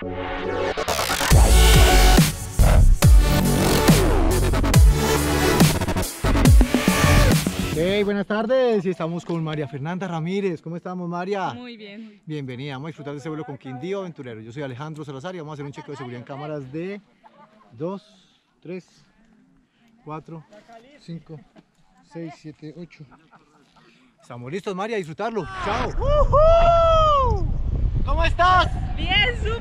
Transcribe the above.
Hey, buenas tardes, y estamos con María Fernanda Ramírez. ¿Cómo estamos, María? Muy bien. Bienvenida, vamos a disfrutar de este vuelo con Quindío Aventurero. Yo soy Alejandro Salazar y vamos a hacer un chequeo de seguridad en cámaras de 2, 3, 4, 5, 6, 7, 8. Estamos listos, María, a disfrutarlo. ¡Chao! ¿Cómo estás? Bien,